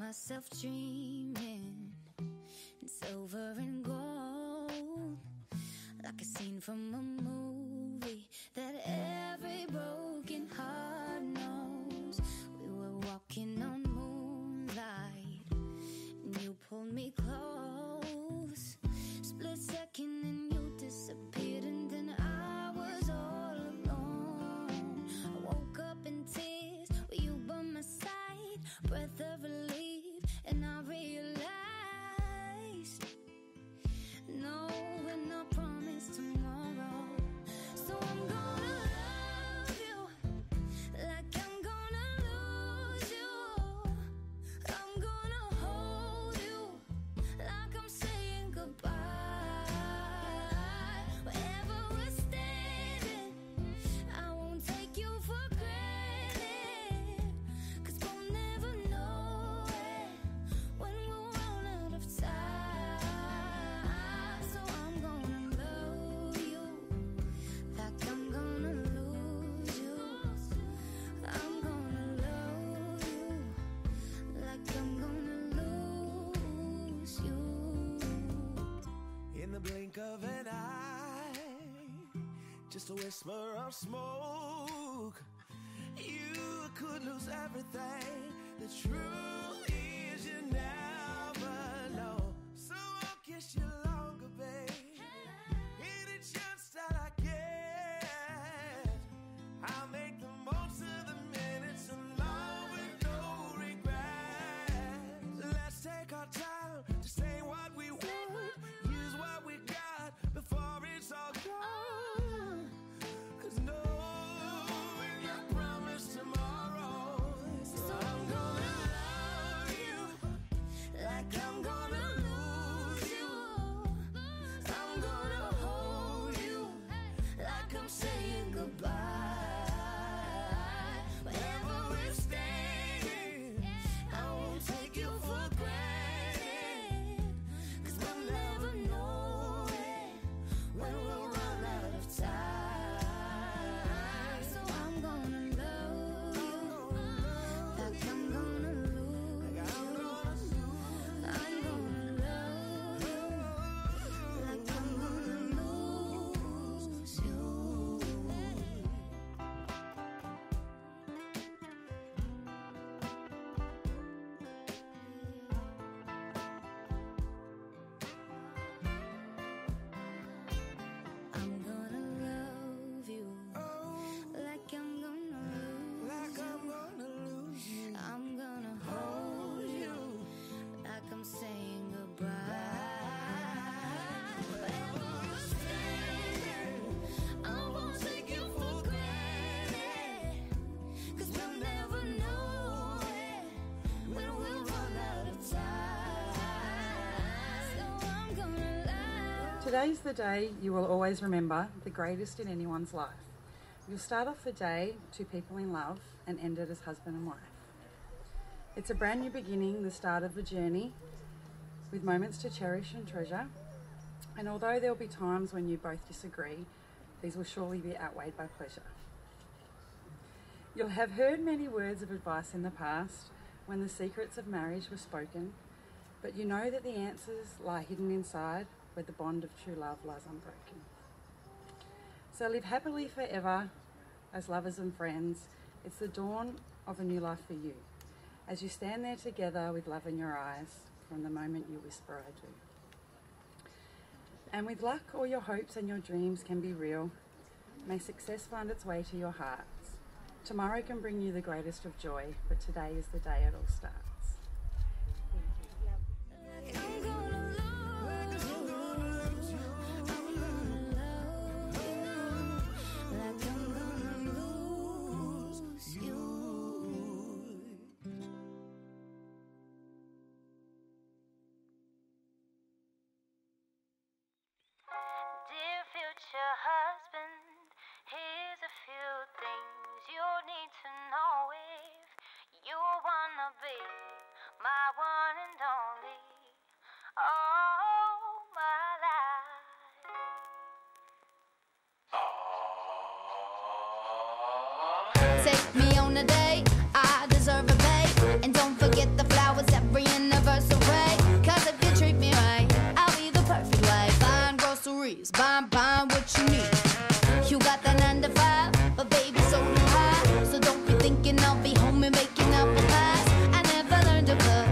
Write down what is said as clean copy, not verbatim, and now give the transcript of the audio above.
myself dreaming in silver and gold, like a scene from a movie that every broken heart knows. We were walking on moonlight and you pulled me close. Split second and you disappeared, and then I was all alone. I woke up in tears with you by my side, breath of relief, and I realized no, we're not promised tomorrow. So I'm gonna love you like I'm gonna lose you. I'm gonna hold you like I'm saying goodbye. Wherever we're standing, I won't take you for granted, 'cause we'll never know it when we'll run out of time. So I'm gonna love you like I'm gonna lose you. I'm gonna love you like I'm gonna lose you. In the blink of an eye, just a whisper of smoke, you could lose everything. The truth is you never know. So I'll kiss you longer, babe. Any chance that I get, I'll make the most of the minutes alone with no regrets. Let's take our time to say what we want, use what we got before it's all gone. 'Cause no, we're not promised tomorrow. So I'm gonna love you like I'm gonna lose you. I'm gonna hold you like I'm saying goodbye. Wherever we're standing, I won't take you for granted, 'cause we'll never know it when we'll run out of time. So I'm gonna love you like I'm gonna lose you. I'm gonna love you like I'm gonna lose you. I'm gonna love you like I'm gonna lose you. I'm gonna hold you like I'm saying goodbye. Wherever we're standing, I won't take you for granted, 'cause we'll never know it when we'll run out of time. So I'm gonna love. Today's the day you will always remember, the greatest in anyone's life. You'll start off the day two people in love and end it as husband and wife. It's a brand new beginning, the start of a journey with moments to cherish and treasure. And although there'll be times when you both disagree, these will surely be outweighed by pleasure. You'll have heard many words of advice in the past when the secrets of marriage were spoken, but you know that the answers lie hidden inside where the bond of true love lies unbroken. So live happily forever as lovers and friends. It's the dawn of a new life for you, as you stand there together with love in your eyes from the moment you whisper I do. And with luck, all your hopes and your dreams can be real. May success find its way to your hearts. Tomorrow can bring you the greatest of joy, but today is the day it all starts. I'm gonna lose you. I'm gonna love you like I'm gonna lose you. Dear future husband, here's a few things you need to know if you wanna be my one and only. All my life. Take me on a date, I deserve a bait. And don't forget the flowers every love.